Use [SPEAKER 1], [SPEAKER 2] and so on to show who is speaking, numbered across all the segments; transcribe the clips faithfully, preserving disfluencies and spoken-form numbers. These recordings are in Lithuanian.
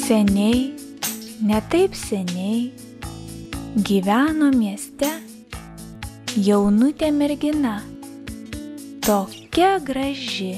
[SPEAKER 1] Seniai, ne taip seniai, gyveno mieste jaunutė mergina, tokia graži.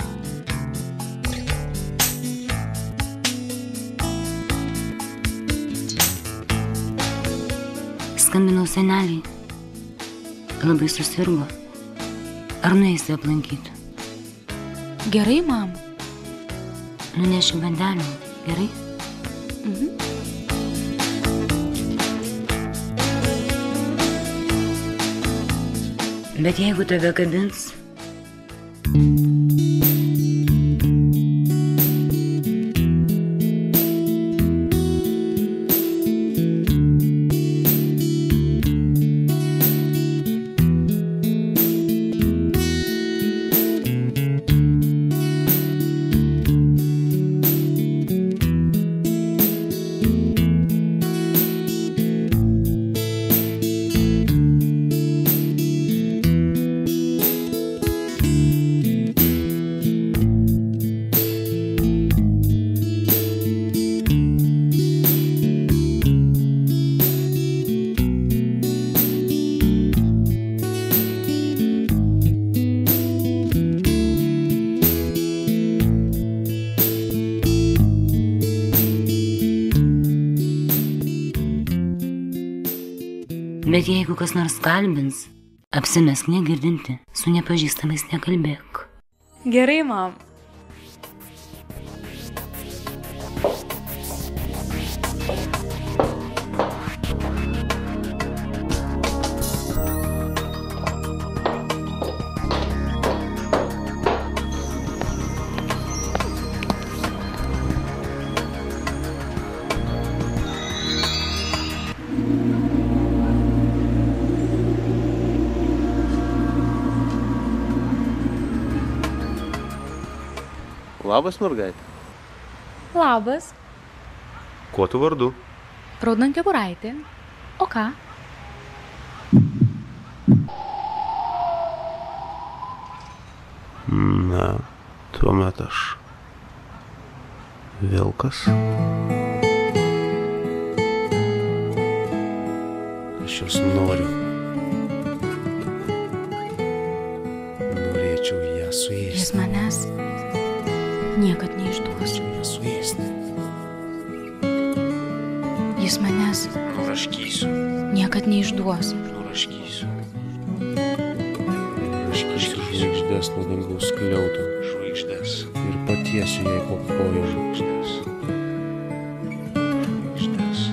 [SPEAKER 2] Skambinau seneliai, labai susirgo. Ar nueisi aplankyti?
[SPEAKER 3] Gerai, mam.
[SPEAKER 2] Nunešiu bandelių, gerai?
[SPEAKER 3] Mhm.
[SPEAKER 2] Bet jeigu tave kabins... Bet jeigu kas nors kalbins, apsimesk negirdinti, su nepažįstamais nekalbėk.
[SPEAKER 3] Gerai, mam.
[SPEAKER 4] Labas, mergaitė.
[SPEAKER 3] Labas.
[SPEAKER 4] Kuo tu vardu?
[SPEAKER 3] Raudonkepuraitė. O ką?
[SPEAKER 4] Na, tuomet aš vilkas. Aš jos noriu. Norėčiau ją suėsti.
[SPEAKER 3] Jis manęs niekad neišduos.
[SPEAKER 4] Ją suėsti.
[SPEAKER 3] Jis manęs
[SPEAKER 4] Nuraškysiu.
[SPEAKER 3] niekad neišduos.
[SPEAKER 4] Nuraškysiu. Nuraškysiu žvaigždės nuo dangaus skliauto. Žvaigždės. Ir patiesiu jai po kojų. Žvaigždės. Žvaigždės.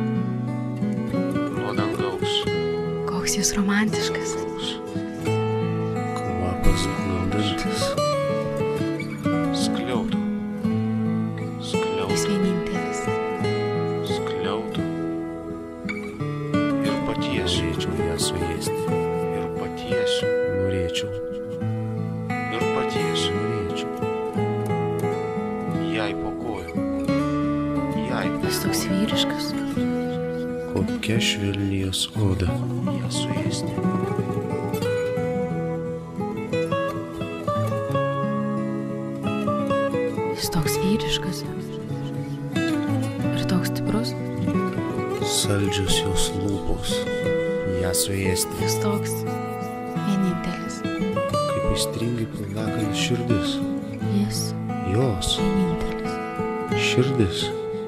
[SPEAKER 4] Nuo dangaus.
[SPEAKER 3] Koks jis romantiškas.
[SPEAKER 4] Kvapas gaudantis. Skliautų.
[SPEAKER 3] Jis
[SPEAKER 4] Skliautų.
[SPEAKER 3] vienintelis.
[SPEAKER 4] Skliautų. Ir patiesiu. Norėčiau ją suėsti. Ir patiesiu. Norėčiau. Ir patiesiu. Norėčiau. Jai po kojų. Jai po
[SPEAKER 3] Jis toks vyriškas.
[SPEAKER 4] Kokia švelni jos oda. Ją suėsti.
[SPEAKER 3] Jis toks vyriškas. Ir toks stiprus.
[SPEAKER 4] Saldžios jos lūpos. Ją suėsti.
[SPEAKER 3] Jis toks vienintelis.
[SPEAKER 4] Kaip aistringai plakalis širdis.
[SPEAKER 3] Jis
[SPEAKER 4] Jos
[SPEAKER 3] vienintelis.
[SPEAKER 4] širdis.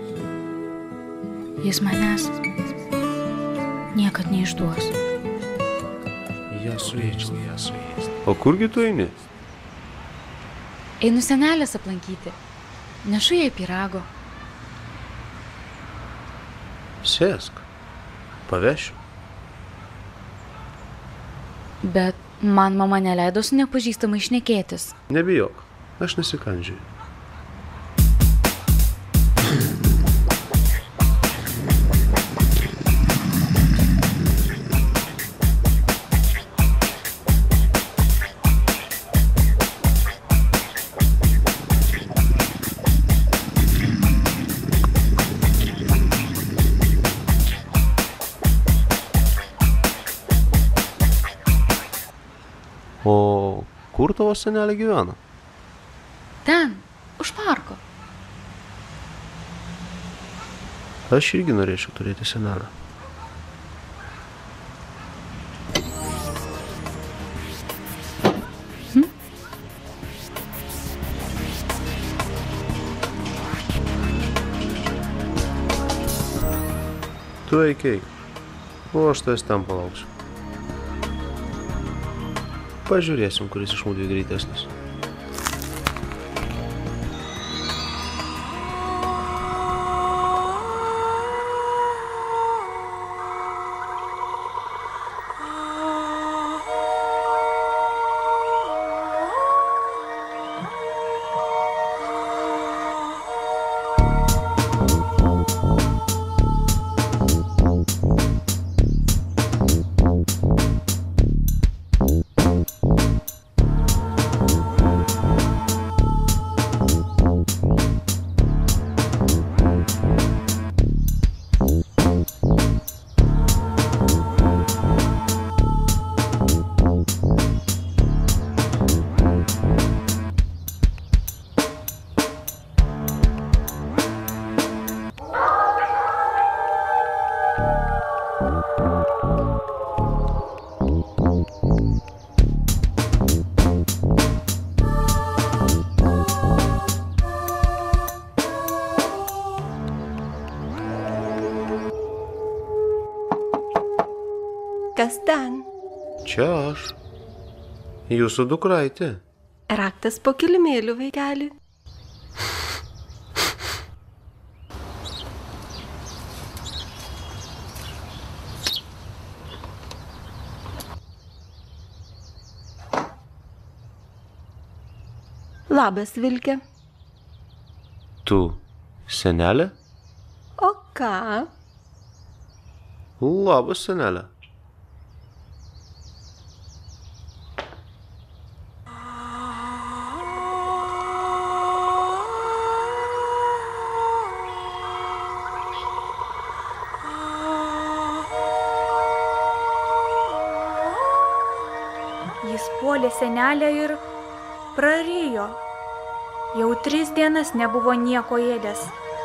[SPEAKER 3] Jis manęs niekad neišduos.
[SPEAKER 4] Ją suėčiau. Ją suėsti. O kurgi tu eini?
[SPEAKER 3] Einu senelės aplankyti. Nešu jai pyrago.
[SPEAKER 4] Sėsk. Pavešiu.
[SPEAKER 3] Bet man mama neleido su nepažįstamai šnekėtis.
[SPEAKER 4] Nebijok. Aš nesikandžioju. O kur tavo senelė gyvena?
[SPEAKER 3] Ten, už parko.
[SPEAKER 4] Aš irgi norėčiau turėti senelę.
[SPEAKER 3] Hm?
[SPEAKER 4] Tu eikiai, o aš tavęs ten palauksiu. Pažiūrėsim, kuris iš mūdviejų greitesnis.
[SPEAKER 5] Kas ten?
[SPEAKER 4] Čia aš. Jūsų dukraitė.
[SPEAKER 5] Raktas po kilimėliu, vaikeli. Labas, Vilke.
[SPEAKER 4] Tu senelė?
[SPEAKER 5] O ką?
[SPEAKER 4] Labas, senelė.
[SPEAKER 1] Jis puolė senelę ir prarijo. Jau tris dienas nebuvo nieko ėdęs.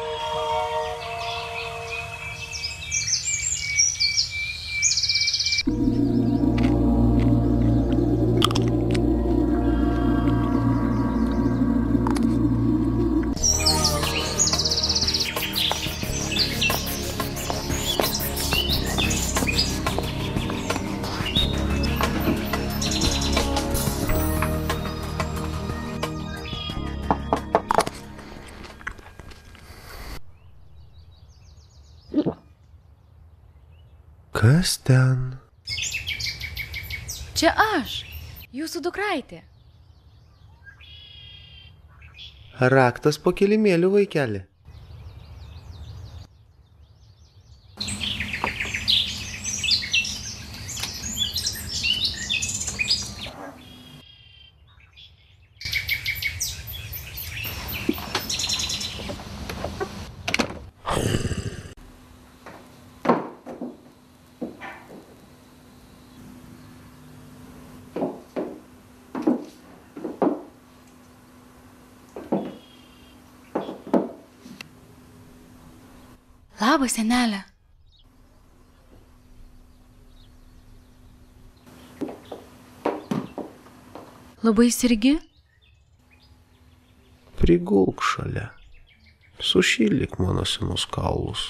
[SPEAKER 4] Kas ten?
[SPEAKER 3] Čia aš, jūsų dukraitė.
[SPEAKER 4] Raktas po kilimėliu, vaikeli.
[SPEAKER 3] Labas, senelė. Labai sirgi?
[SPEAKER 4] Prigulk šalia. Sušildyk mano senus kaulus.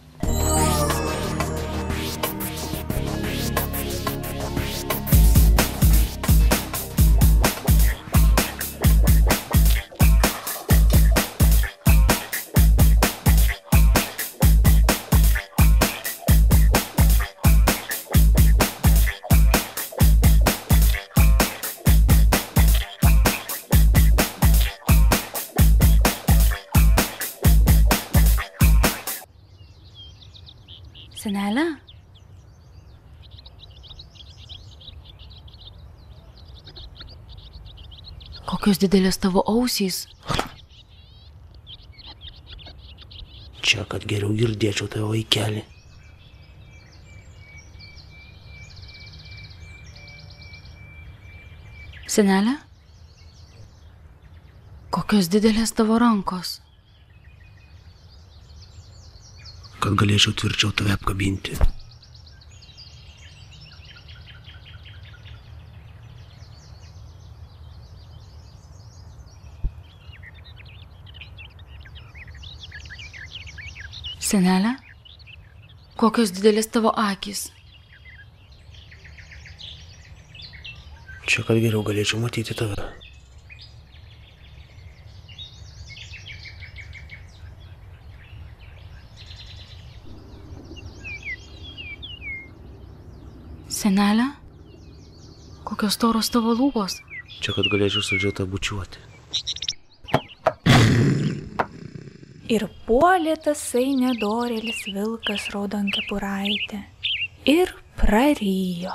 [SPEAKER 3] Senelė? Kokios didelės tavo ausys.
[SPEAKER 4] Čia, kad geriau girdėčiau tavo vaikelį.
[SPEAKER 3] Senelė? Kokios didelės tavo rankos.
[SPEAKER 4] kad galėčiau tvirčiau tave apkabinti.
[SPEAKER 3] Senelė, kokios didelės tavo akys.
[SPEAKER 4] Čia, kad geriau galėčiau matyti tave.
[SPEAKER 3] Senelė, kokios storos tavo lūpos.
[SPEAKER 4] Čia, kad galėčiau saldžiau tą bučiuoti.
[SPEAKER 1] Ir puolė tasai nedorėlis vilkas raudonkepuraitė ir prarijo.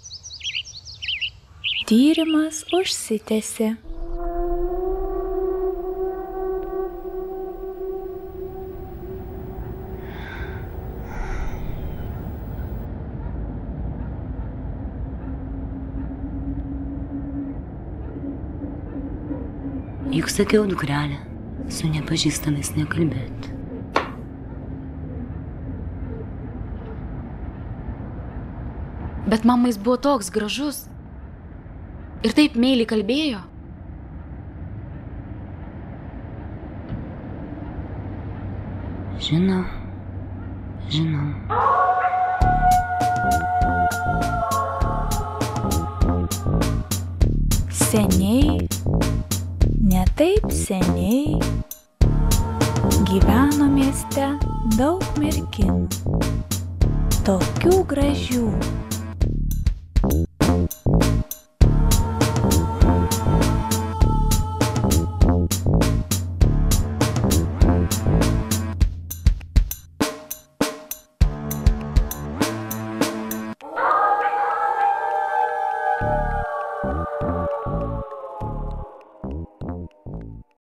[SPEAKER 1] Tyrimas užsitęsė.
[SPEAKER 2] Juk sakiau, dukrelė, su nepažįstamais nekalbėti.
[SPEAKER 3] Bet mama jis buvo toks gražus. Ir taip meiliai kalbėjo.
[SPEAKER 2] Žinau, žinau.
[SPEAKER 1] Seniai, ne taip seniai, gyveno mieste daug merginų, tokių gražių,